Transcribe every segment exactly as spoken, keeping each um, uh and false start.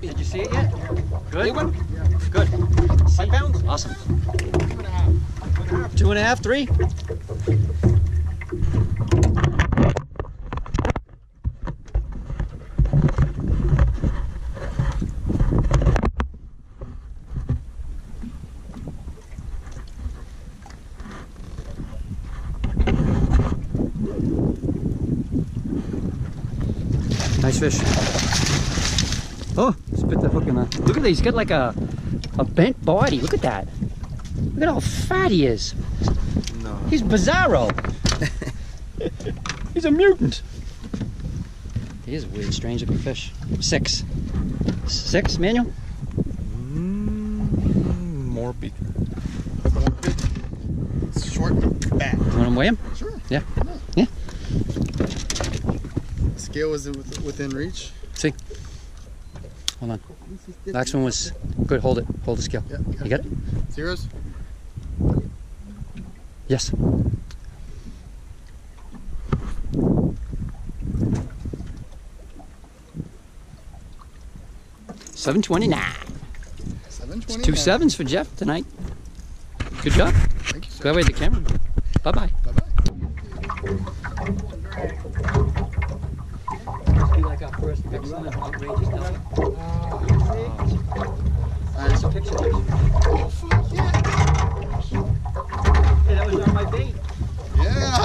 happy. Did you see it yet? Good. Big one? Yeah. Good. Five pounds? Awesome. Two and a half. Two and a half. Two and a half, three. Nice fish. Oh, spit the hook in there. Look at that, he's got like a, a bent body. Look at that. Look at how fat he is. No. He's bizarro. He's a mutant. He is a weird, strange looking fish. Six. Six, Manuel? Mm, more big. More big. Short back. You want to weigh him? Sure. Yeah. Yeah. Scale was within reach. See? Hold on. Last one was good. Hold it. Hold the scale. Yeah, you got it? Zeros? Yes. seven twenty-nine. seven twenty-nine. Two sevens for Jeff tonight. Good job. Thank you, sir. Go away the camera. Bye-bye. Bye-bye. Like our first excellent, outrageous double. Uh, it's a picture. Oh, fuck yeah. Hey, that was on my bait. Yeah.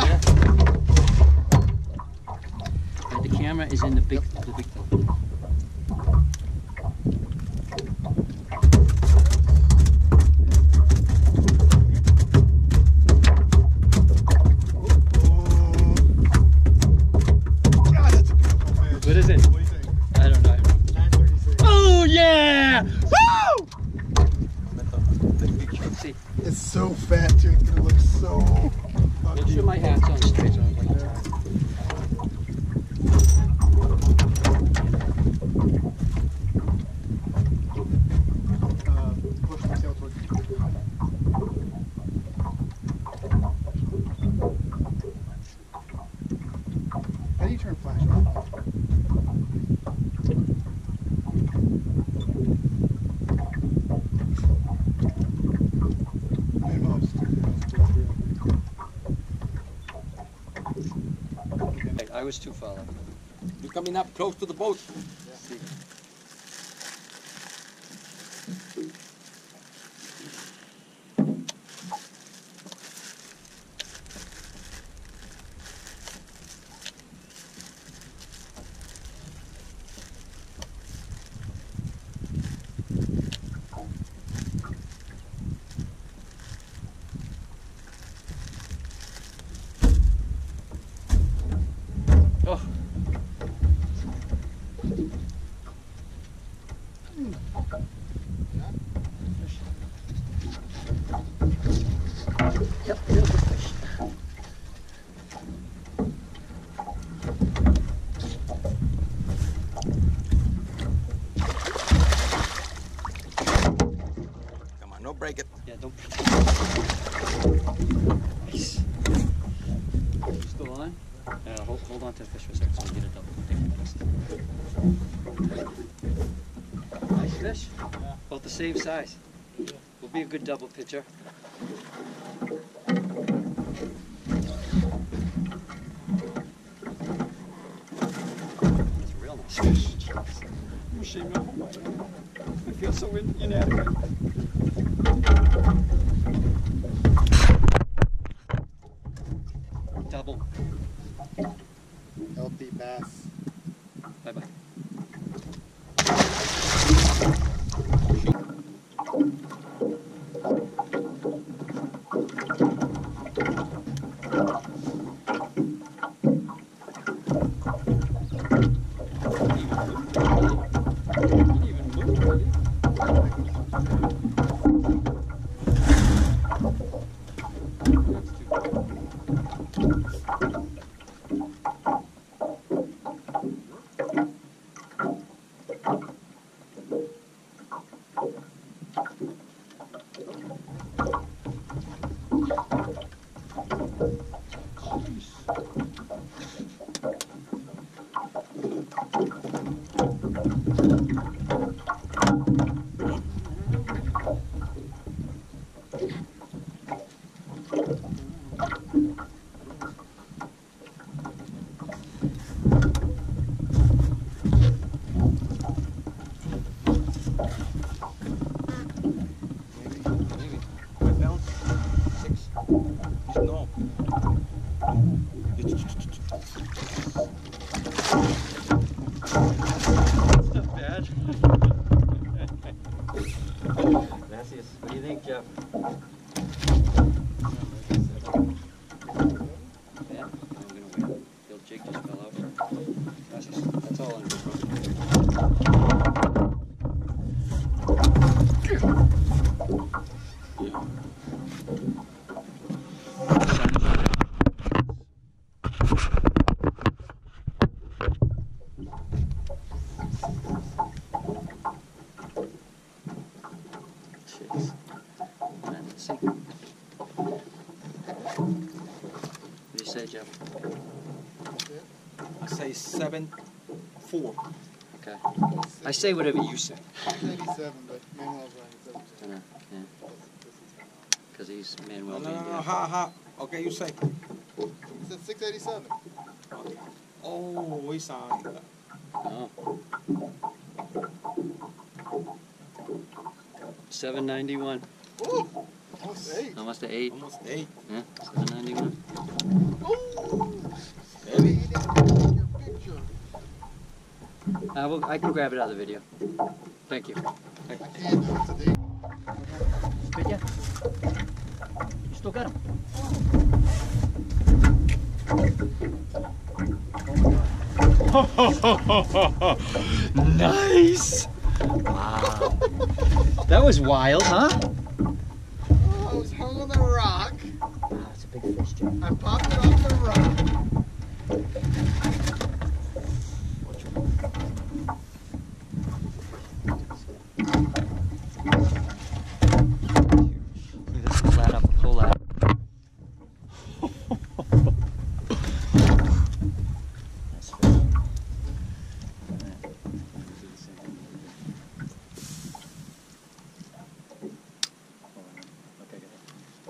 And the camera is in the big, the big thing. What is it? What do you think? I don't know. nine thirty-six. Oh yeah! Woo! See, It's so fat too. It's gonna look so. make sure my hat's on straight. So Uh, push the tail towards you. How do you turn flash on? I was too far left. You're coming up close to the boat. See. Oh. Yep, beautiful fish. Come on, don't break it. Yeah, don't. Nice. You still on? Yeah, hold, hold on to the fish for a second so we get a double. Nice fish. Yeah. About the same size. Yeah. Will be a good double pitcher. That's a real nice fish. I'm ashamed of him. I feel so in inadequate. Double. Healthy bass. Bye bye. Gracias. What do you think, Jeff? Yeah, I'm gonna wait. The old jig just fell out. Gracias. That's all I'm doing. What do you say, Jeff? I say seven, four. Okay. I say whatever you say. eighty-seven, but Manuel's right. It's I know, yeah. Because he's Manuel. No, no, no, no, ha, ha. Okay, you say. He said six eighty-seven. Oh, he's on. Oh. seven ninety-one. Ooh, almost eight. Almost to eight. Almost eight. Yeah, seven ninety-one. Ooh, Heavy. eating your picture. I will. I can grab it out of the video. Thank you. I can't do it today. Good, yeah. You still got him. Nice! Wow. That was wild, huh? Oh, I was hung on the rock. Wow, it's a big fish, Jeff. I popped it off the rock. Let's flat up, pull out. That's fish. Okay, good.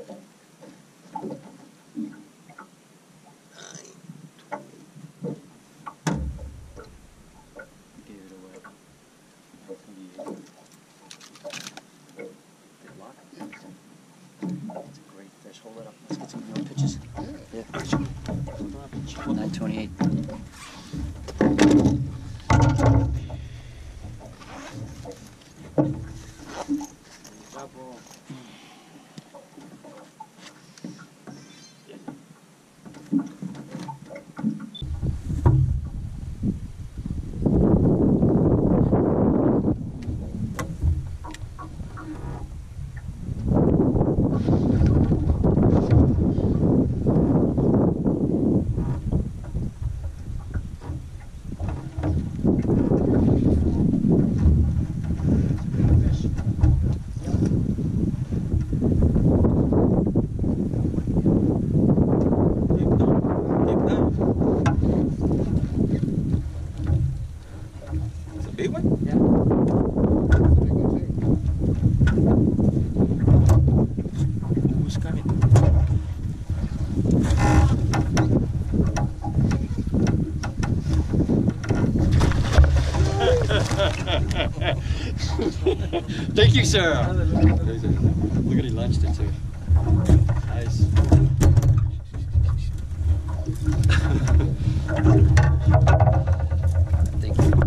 Gave it away. Good luck. It's a great fish. Hold it up. Let's get some real pitches. Yeah. nine twenty-eight. Big one? Yeah. Who's coming? Thank you, sir. Look at he lunched it too. Nice. Thank you.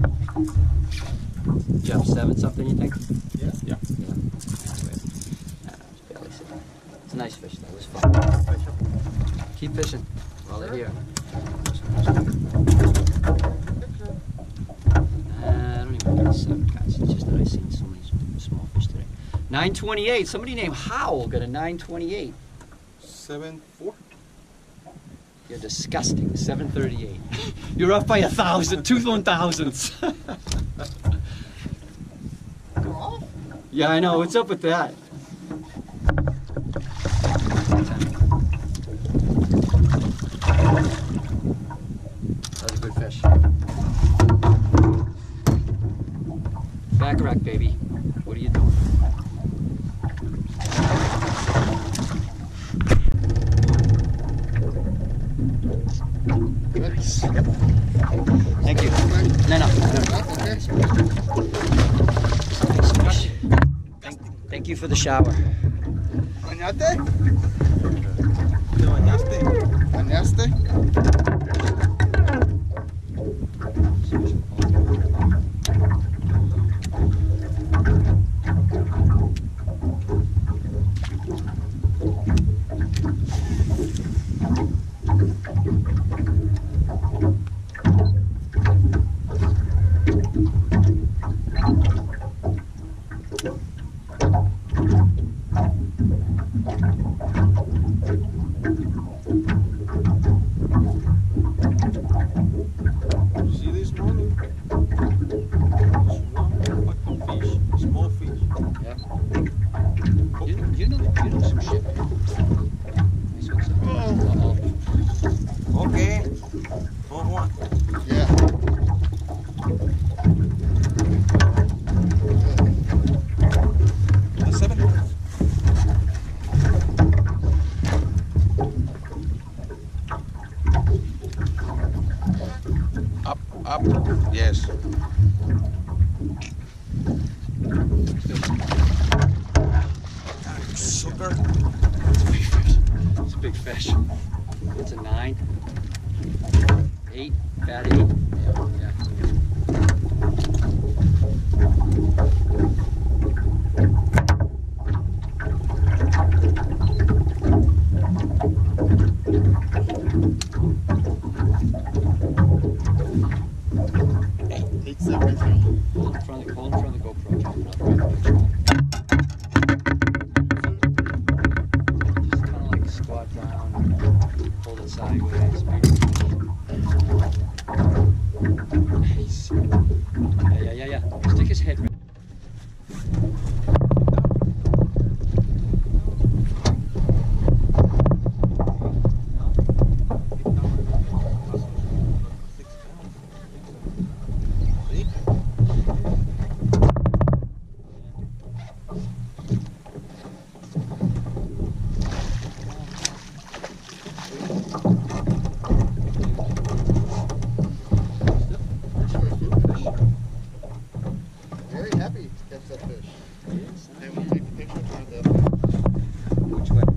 Jeff, seven something, you think? Yeah. Yeah. Yeah. It's a nice fish, though. It was fun. Keep fishing while they're here. Uh, I don't even think it's seven, guys. It's just that I've seen so many small fish today. nine twenty-eight. Somebody named Howell got a nine twenty-eight. Seven, four. You're disgusting. seven thirty-eight. You're up by a thousand. Two one thousandths. You're off? Yeah, I know. What's up with that? That was a good fish. Baccarac, baby. What are you doing? Nice. Thank you. No, no, no. That's okay. Thank, thank you for the shower. ¿Bañaste? ¿Te bañaste? ¿Bañaste? See this morning? One fucking fish, small fish. Yeah. You, you know, you know some shit. Nice one, son. Uh-oh. Okay. For one. Yeah. The seven. Up, up. Yes. Sugar. It's a big fish. It's a nine. Eight. Fat eight. Yeah. Yeah. Eight seven three. Hold in front of the, hold in front of the GoPro. Drop it up right on the picture. Just kind of like squat down, hold it sideways. Nice. Yeah, yeah, yeah, yeah. Stick his head right. Very happy to catch that fish. And we take the picture of the Which way?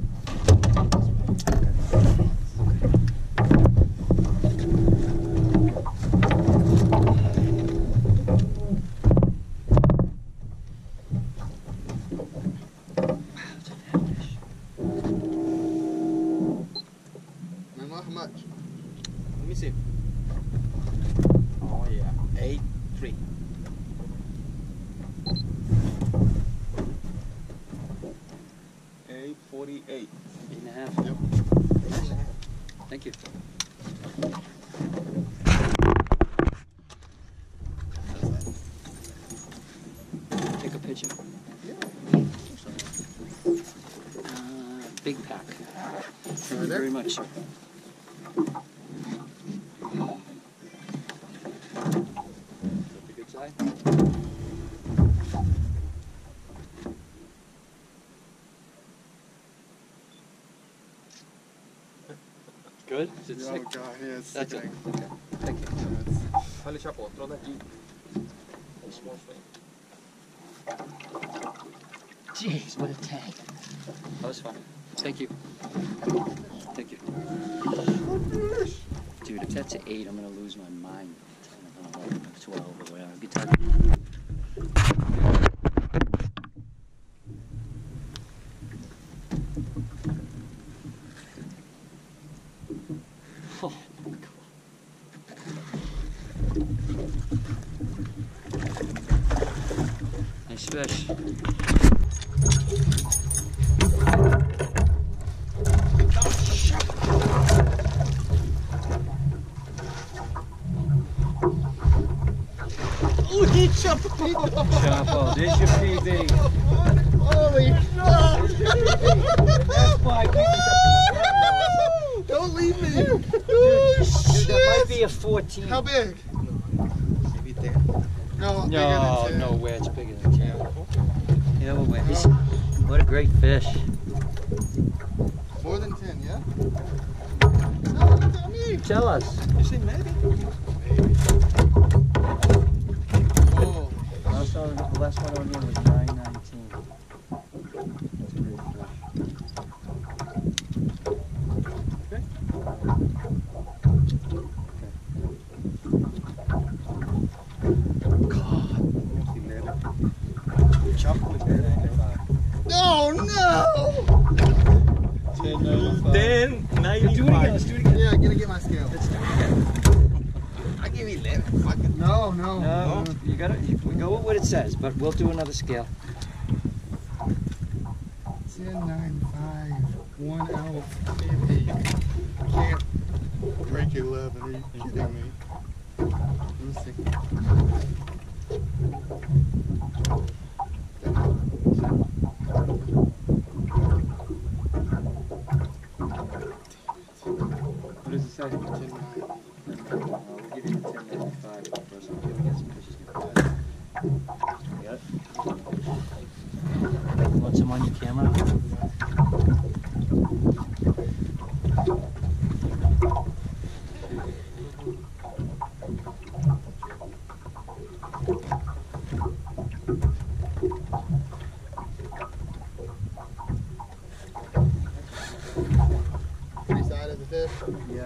Remember how much? Let me see. Oh yeah. Eight, three. Eight forty-eight. Eight and a half. Yep. Thank you. Take a picture. Uh, big pack. Thank you very much, sir. That's a good side. Good? Is it Oh sick? god, yeah, it's That's it. sickening. Okay. Thank you. Dale Chapo, otro de aquí. Small fish. Jeez, what a tank. That was fun. Thank you. Thank you. Dude, if that's an eight, I'm gonna lose my mind. ten, eleven, twelve, or whatever. Good time. Oh, cool. Nice fish. Oh, he jumped. Chapo, there's your P B. Holy fuck! That's why we Don't leave me! Dude, Oh, dude, that might shit! be a fourteen. How big? Maybe ten. No, No, bigger than ten. no way, it's bigger than ten. You know what? He's, what a great fish. More than ten, yeah? No, you tell me! Tell us. You say maybe? Oh, Last one, the last one on here was nine nineteen. That's a great fish. Okay. God. Almost eleven. Chapo is ten ninety-five. no, no! ten ninety-five. ten ninety-five. Do it again, let's do it again. Yeah, gonna get my scale. Let's do it again. I give you eleven. Fuck it. No, no. No, you gotta, you, we go with what it says, but we'll do another scale. ten nine five. One out. Baby. Can't break eleven. Are you kidding me? Let me see. What does it say? ten nine. We'll give you the ten ninety-five first. We'll give you some fishes. You got it? Want some on your camera? Pretty side of the fish? Yeah.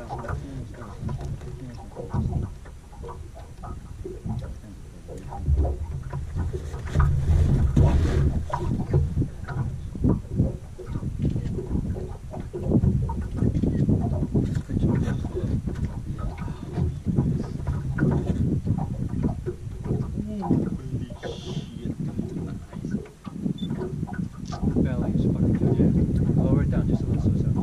Belly is fucking good, yeah. Lower it down just a little so so.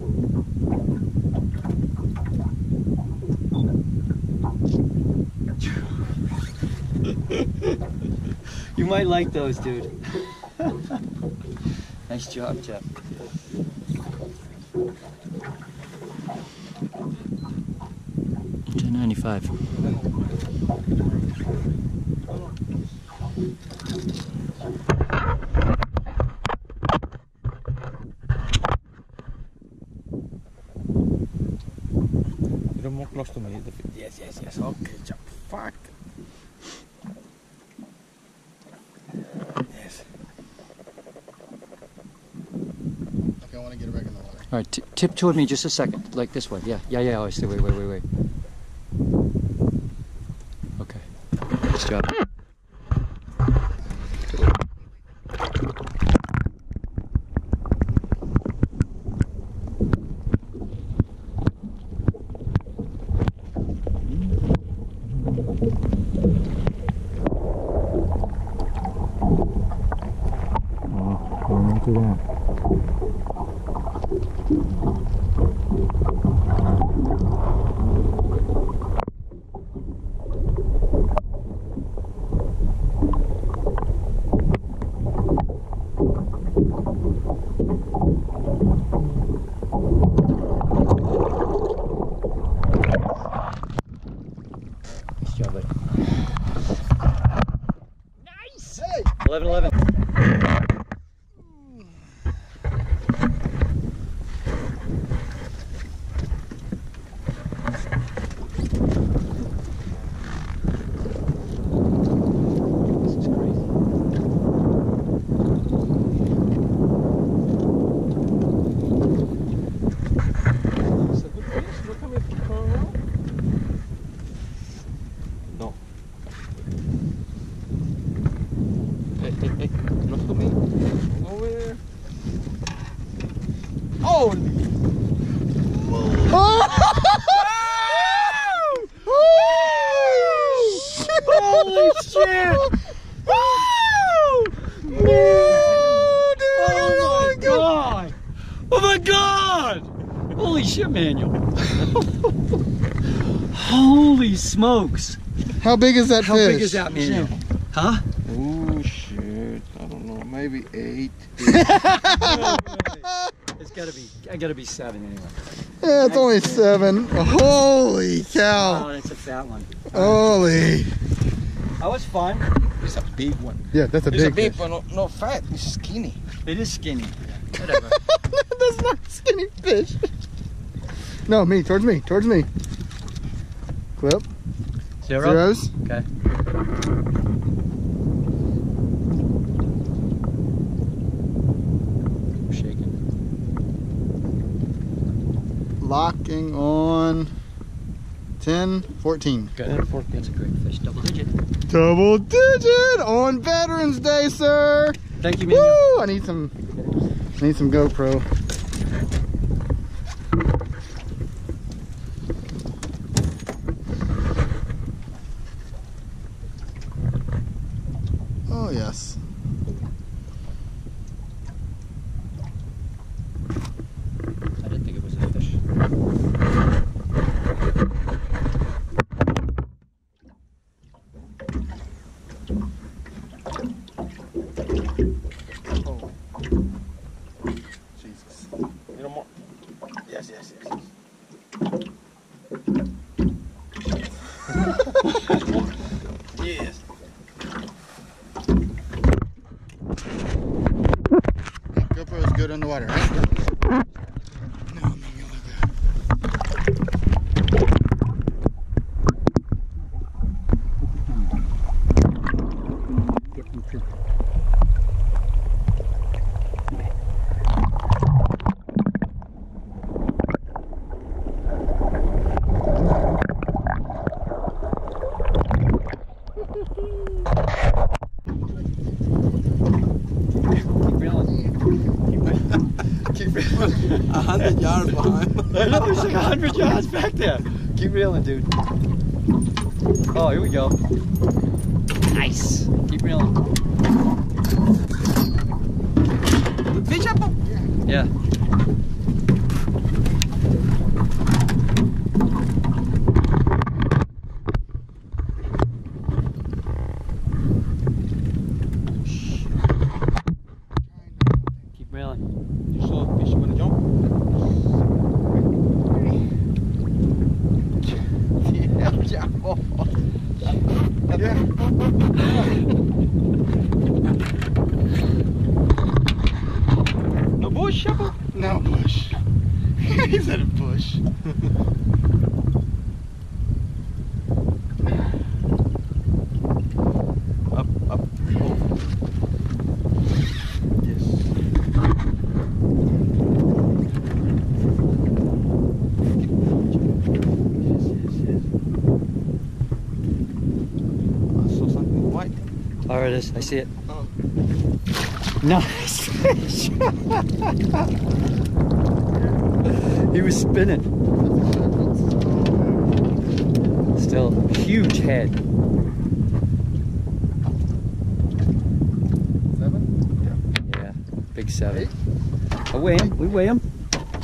You might like those, dude. Nice job, Jeff. ten ninety-five. You're more close to me. Yes, yes, yes. Okay, jump. Fuck. Yes. Okay, I want to get it back in the water. All right, t tip toward me just a second, like this way. Yeah, yeah, yeah. I see. Wait, wait, wait, wait. Okay. Nice job. Into that. Nice job, buddy. Nice! Hey! eleven eleven. No. Hey, hey, hey, close to me. Over there. Oh! Holy shit! Woo! Dude, Oh my god! Oh my god! Holy shit, Manuel! Holy smokes! How big is that How fish? big is that, Manuel? Huh? Oh shit! I don't know. Maybe eight. It's gotta be. I gotta be seven anyway. Yeah, it's only seven. Holy Oh, cow! that's a fat one. Holy! That was fun. It's a big one. Yeah, that's a It's big a big fish. one, no, no fat. It's skinny. It is skinny. Whatever. That's not a skinny fish. No, me, towards me, towards me. Clip. Zero? Zeros. Okay. I'm shaking. Locking on ten, fourteen. Good. That's a great fish. Double digit. Double digit on Veterans Day, sir. Thank you, Manuel. Woo! I need some. I need some GoPro. Oh yes. it underwater, right? No, maybe like that. A hundred yards behind. I know, there's like a hundred yards back there. Keep reeling, dude. Oh, here we go. Nice. Keep reeling. Fish up. Yeah. Keep reeling. You saw a fish when it jumped? Yeah. Yeah. No bush, Shepherd? No bush. He said a bush. Up, up, over. Yes. Yes, yes, yes. I saw something white. Oh, there it is. I see it. Oh. Nice fish. He was spinning. Still, huge head. Seven? Yeah, big seven. Eight? I weigh him. We weigh him.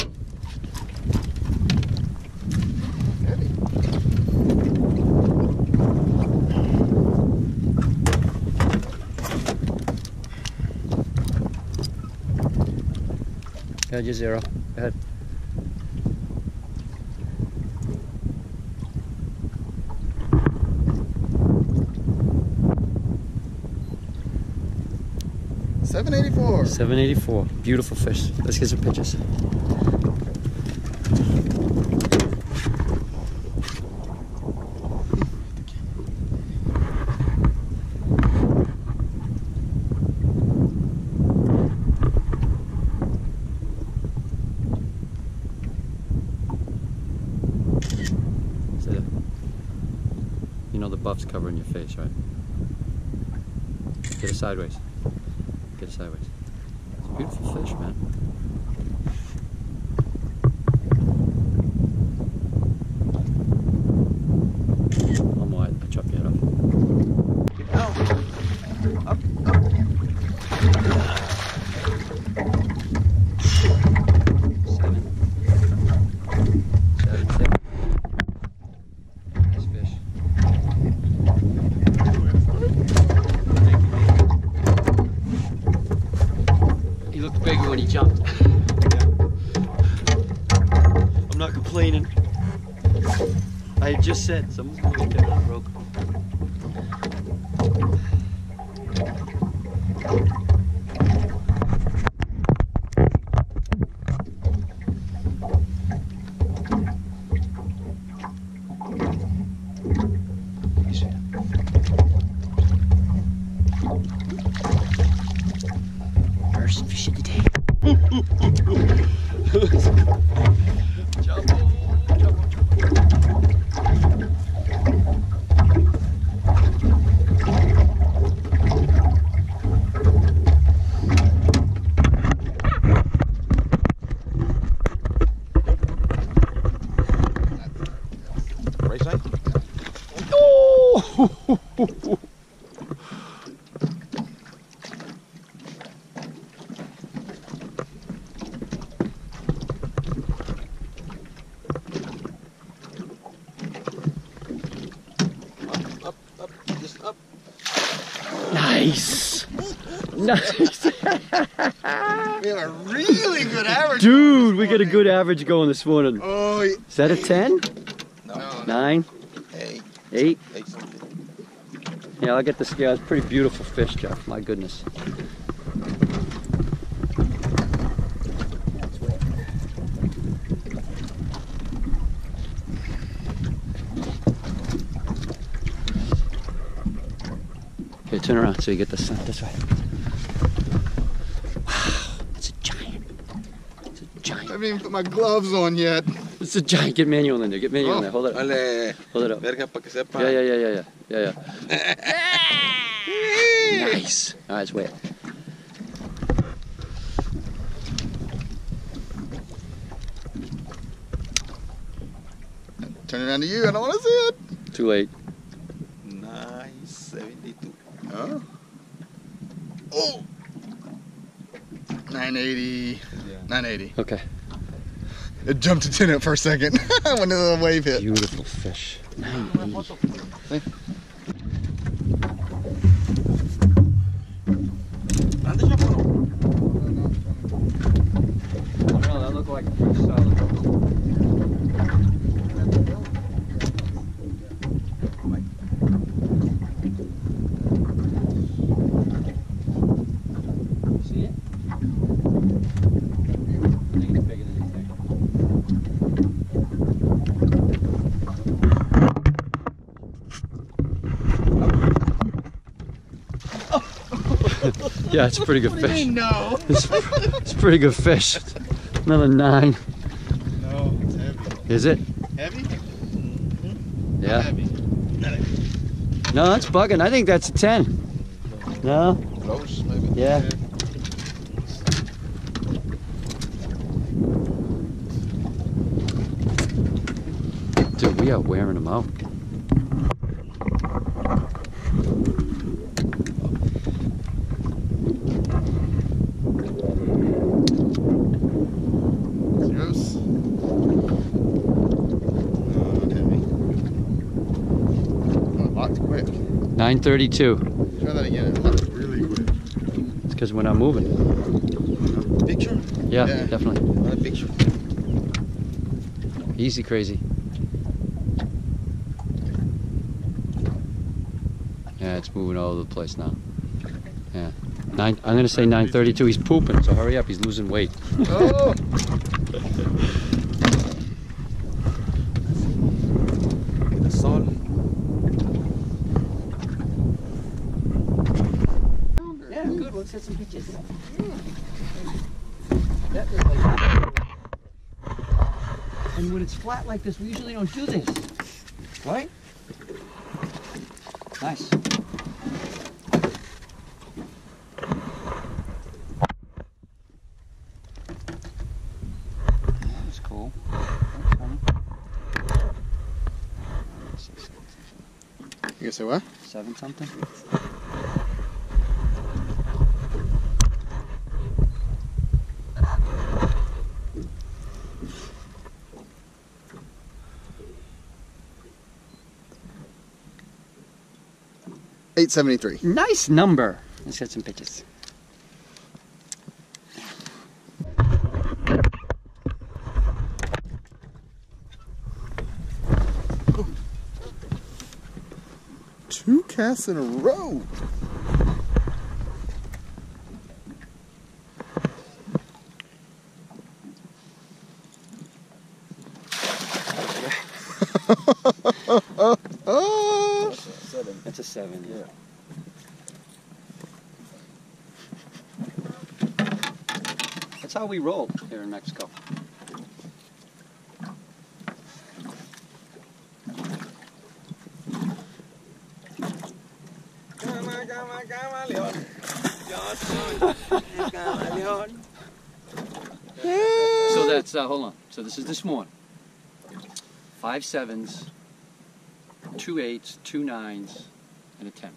Heavy. Yeah, just zero. Go ahead. seven eighty-four. seven eighty-four. Beautiful fish. Let's get some pictures. So, you know the buff's covering your face, right? Get it sideways. Get it sideways. It's a beautiful fish, man. I'm wide. I chop your head off. Up, up. Seven. Seven, seven. Nice fish. He looked bigger when he jumped. I'm not complaining. I had just said someone's going to get that broke. First fish of the day. Jumbo, jumbo, Right side? Oh! Up, up, just up. Nice! Nice! We have a really good average. Dude, we got a good average going this morning. Oh, yeah. Is that a ten? No. Nine? Eight. Eight? Eight something. Yeah, I'll get the scale. It's a pretty beautiful fish, Jeff. My goodness. turn around so you get the sun this way. Wow, it's a giant. It's a I giant. haven't even put my gloves on yet. It's a giant. Get manual in there. Get manual Oh. in there. Hold it up. Dale. Hold it up. Verga, para que sepa. Yeah, yeah, yeah, yeah, yeah, yeah, yeah. Nice. All right, let's wait. Turn it around to you. I don't want to see it. Too late. Nice. seventy-two. Oh. Oh. nine eighty. Yeah. nine eighty. Okay. It jumped to ten up for a second when the wave hit. Beautiful fish. nine eighty. No, that looked like a pretty solid. See it? I think it's bigger than you think. Yeah, it's a pretty good fish. No. It's, it's a pretty good fish. Another nine. No, it's heavy. Is it? Heavy? Yeah. Heavy. No, that's bugging. I think that's a ten. No? Close, maybe. Yeah. Dude, we are wearing them out. Zeros. No, not heavy. Oh, it locked quick. nine thirty-two. Try that again. It locked really quick. It's because we're not moving. Picture? Yeah, Yeah. definitely. Another picture. Easy crazy. Yeah, it's moving all over the place now. Yeah. Nine, I'm gonna say nine thirty-two. He's pooping, so hurry up. He's losing weight. Oh! The sun. Yeah, good. Let's get some pictures. That was like... And when it's flat like this, we usually don't do this, right? Nice. That's cool. That's funny. You gonna say what? Seven something. eight seventy-three. Nice number. Let's get some pictures. Two casts in a row. Oh. That's a seven, yeah. That's how we roll here in Mexico. So that's, uh, hold on. So this is this morning. Five sevens, two eights, two nines, and a ten.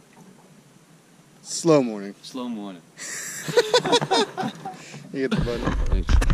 Slow morning. Slow morning. You get the button. Thanks.